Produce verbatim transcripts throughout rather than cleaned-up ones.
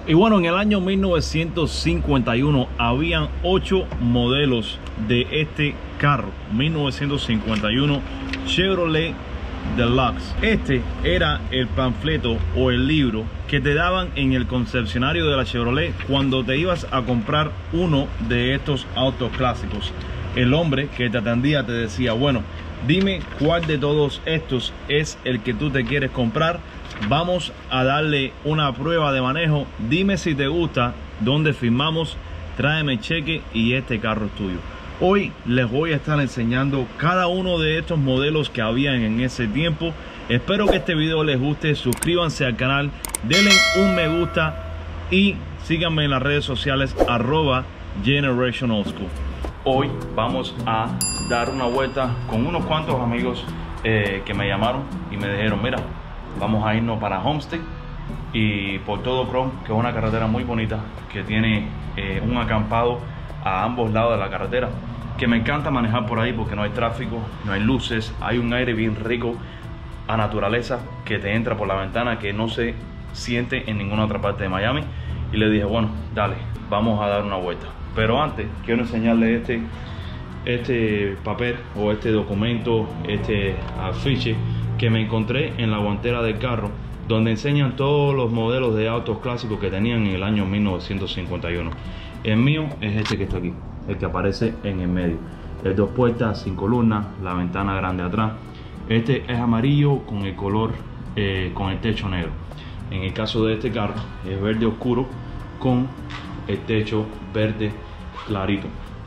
Y bueno, en el año mil novecientos cincuenta y uno habían ocho modelos de este carro. mil novecientos cincuenta y uno Chevrolet Deluxe. Este era el panfleto o el libro que te daban en el concesionario de la Chevrolet cuando te ibas a comprar uno de estos autos clásicos. El hombre que te atendía te decía: bueno, dime cuál de todos estos es el que tú te quieres comprar. Vamos a darle una prueba de manejo. Dime si te gusta, dónde firmamos, tráeme el cheque y este carro es tuyo. Hoy les voy a estar enseñando cada uno de estos modelos que habían en ese tiempo. Espero que este video les guste. Suscríbanse al canal, denle un me gusta y síganme en las redes sociales arroba Generation Old School. Hoy vamos a dar una vuelta con unos cuantos amigos eh, que me llamaron y me dijeron: mira, vamos a irnos para Homestead y por todo Chrome, que es una carretera muy bonita que tiene eh, un acampado a ambos lados de la carretera, que me encanta manejar por ahí porque no hay tráfico, no hay luces, hay un aire bien rico a naturaleza que te entra por la ventana que no se siente en ninguna otra parte de Miami. Y le dije: bueno, dale, vamos a dar una vuelta. Pero antes quiero enseñarle este este papel o este documento, este afiche que me encontré en la guantera del carro, donde enseñan todos los modelos de autos clásicos que tenían en el año mil novecientos cincuenta y uno. El mío es este que está aquí, el que aparece en el medio. Es dos puertas, sin columnas, la ventana grande atrás. Este es amarillo con el color, eh, con el techo negro. En el caso de este carro es verde oscuro con el techo verde clarito.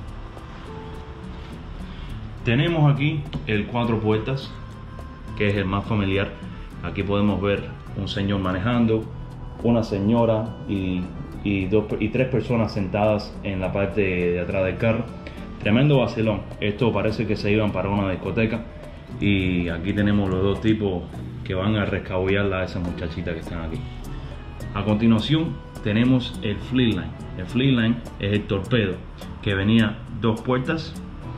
Tenemos aquí el cuatro puertas, que es el más familiar. Aquí podemos ver un señor manejando, una señora y, y, dos, y tres personas sentadas en la parte de atrás del carro. Tremendo vacilón. Esto parece que se iban para una discoteca. Y aquí tenemos los dos tipos que van a rescabullarla a esas muchachitas que están aquí. A continuación tenemos el Fleetline. El Fleetline es el torpedo, que venía dos puertas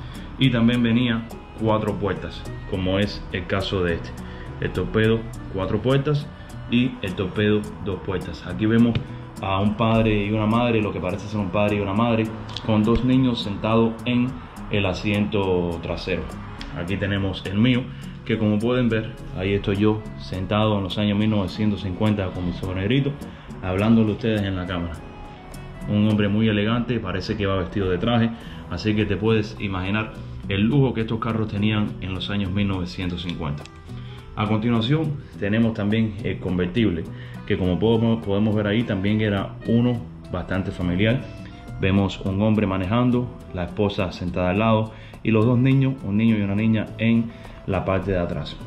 y también venía cuatro puertas, como es el caso de este. El torpedo cuatro puertas y el torpedo dos puertas. Aquí vemos a un padre y una madre, lo que parece ser un padre y una madre, con dos niños sentados en el asiento trasero. Aquí tenemos el mío, que como pueden ver, ahí estoy yo sentado en los años mil novecientos cincuenta con mi sobrino, hablándole a ustedes en la cámara. Un hombre muy elegante, parece que va vestido de traje, así que te puedes imaginar el lujo que estos carros tenían en los años mil novecientos cincuenta. A continuación tenemos también el convertible, que como podemos, podemos ver ahí también era uno bastante familiar. Vemos un hombre manejando, la esposa sentada al lado y los dos niños, un niño y una niña, en la parte de atrás.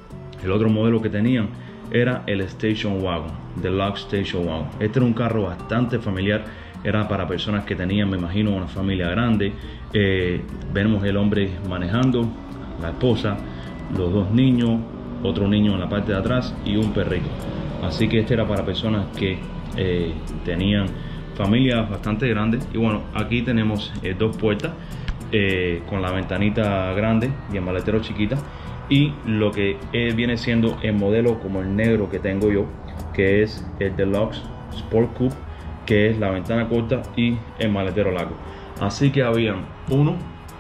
El otro modelo que tenían era el Station Wagon, Deluxe Station Wagon. Este era un carro bastante familiar, era para personas que tenían, me imagino, una familia grande. Eh, vemos el hombre manejando, la esposa, los dos niños, otro niño en la parte de atrás y un perrito. Así que este era para personas que eh, tenían familias bastante grandes. Y bueno, aquí tenemos eh, dos puertas eh, con la ventanita grande y el maletero chiquita, y lo que eh, viene siendo el modelo como el negro que tengo yo, que es el Deluxe Sport Coupe, que es la ventana corta y el maletero largo. Así que habían uno,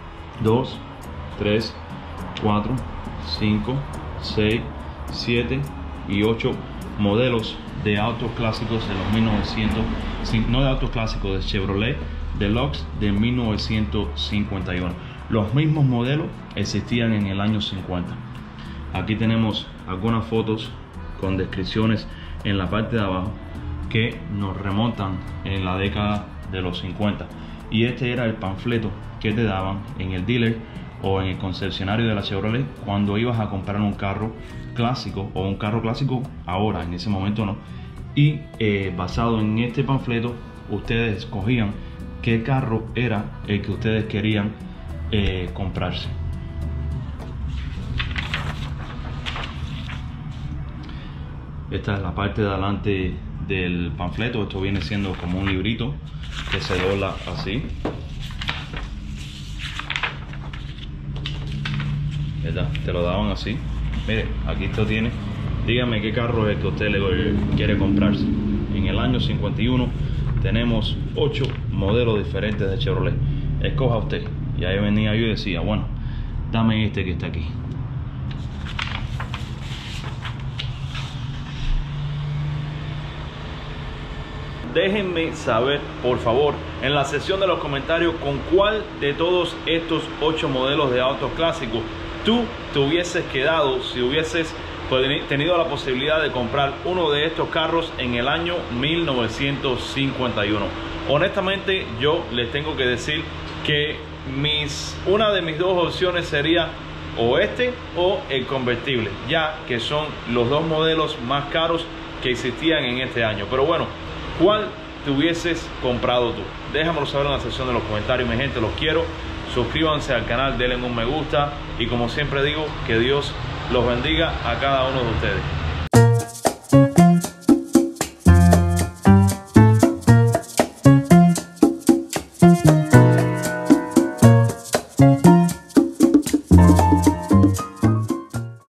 dos, tres, cuatro, cinco, seis, siete y ocho modelos de autos clásicos de los mil novecientos, no de autos clásicos, de Chevrolet Deluxe de mil novecientos cincuenta y uno. Los mismos modelos existían en el año cincuenta. Aquí tenemos algunas fotos con descripciones en la parte de abajo que nos remontan en la década de los cincuenta. Y este era el panfleto que te daban en el dealer o en el concesionario de la Chevrolet cuando ibas a comprar un carro clásico, o un carro clásico ahora, en ese momento no. Y eh, basado en este panfleto, ustedes escogían qué carro era el que ustedes querían eh, comprarse. Esta es la parte de adelante del panfleto. Esto viene siendo como un librito que se dobla así, ¿verdad? Te lo daban así. Mire, aquí esto tiene, dígame qué carro es el que usted le quiere comprarse. en el año cincuenta y uno tenemos ocho modelos diferentes de Chevrolet. Escoja usted. Y ahí venía yo y decía, bueno, dame este que está aquí. Déjenme saber, por favor, en la sección de los comentarios con cuál de todos estos ocho modelos de autos clásicos tú te hubieses quedado si hubieses tenido la posibilidad de comprar uno de estos carros en el año mil novecientos cincuenta y uno. Honestamente, yo les tengo que decir que mis, una de mis dos opciones sería o este o el convertible, ya que son los dos modelos más caros que existían en este año. Pero bueno, ¿cuál te hubieses comprado tú? Déjamelo saber en la sección de los comentarios, mi gente, los quiero. Suscríbanse al canal, denle un me gusta y como siempre digo, que Dios los bendiga a cada uno de ustedes.